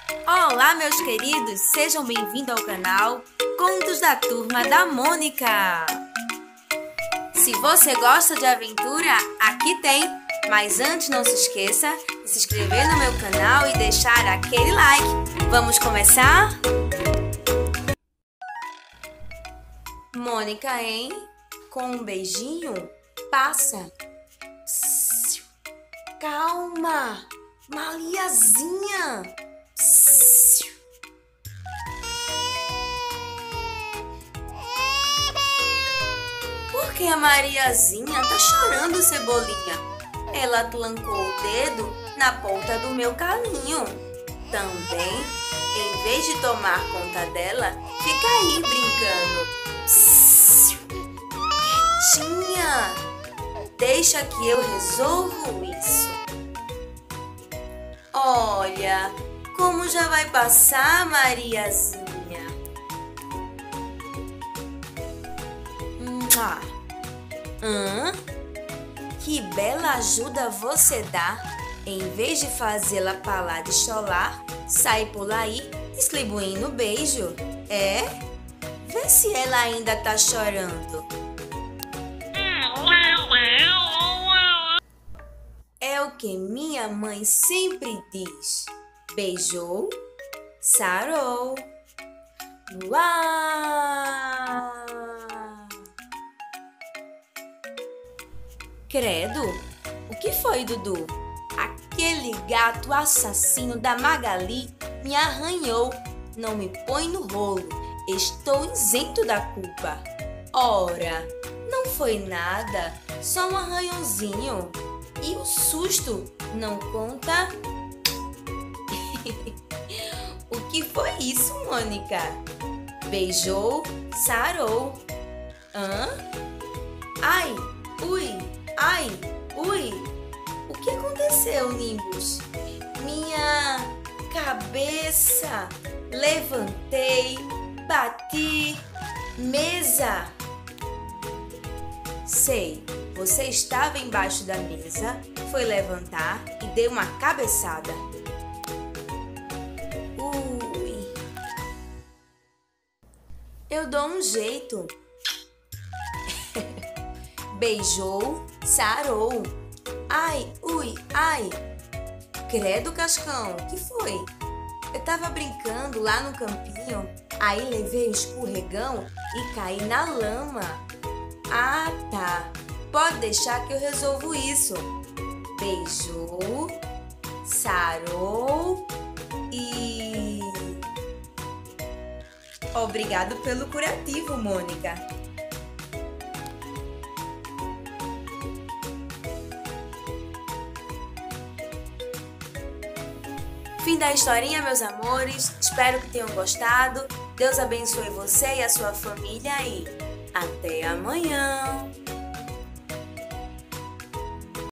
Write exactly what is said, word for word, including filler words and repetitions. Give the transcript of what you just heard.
Olá, meus queridos, sejam bem-vindos ao canal Contos da Turma da Mônica. Se você gosta de aventura, aqui tem. Mas antes, não se esqueça de se inscrever no meu canal e deixar aquele like. Vamos começar? Mônica, hein? Com um beijinho, passa. Psiu. Calma, Mariazinha. Psiu. Por que a Mariazinha tá chorando, Cebolinha? Ela atlancou o dedo na ponta do meu calinho. Também, em vez de tomar conta dela, fica aí brincando. Psiu. Quietinha. Deixa que eu resolvo isso. Olha, como já vai passar, Mariazinha? Mua. Hã? Que bela ajuda você dá. Em vez de fazê-la parar de chorar, sai por aí distribuindo beijo. É? Vê se ela ainda tá chorando. É o que minha mãe sempre diz. Beijou, sarou. Uau! Credo, o que foi, Dudu? Aquele gato assassino da Magali me arranhou. Não me põe no rolo, estou isento da culpa. Ora, não foi nada, só um arranhãozinho. E o susto não conta? O que foi isso, Mônica? Beijou, sarou. Hã? Ai, ui, ai, ui. O que aconteceu, Nimbus? Minha cabeça. Levantei, bati, mesa. Sei, você estava embaixo da mesa, foi levantar e deu uma cabeçada. Ui. Eu dou um jeito. Beijou, sarou. Ai, ui, ai. Credo, Cascão, que foi? Eu tava brincando lá no campinho, aí levei um escorregão e caí na lama. Ah, tá. Pode deixar que eu resolvo isso. Beijou, sarou e... Obrigado pelo curativo, Mônica. Fim da historinha, meus amores. Espero que tenham gostado. Deus abençoe você e a sua família e até amanhã.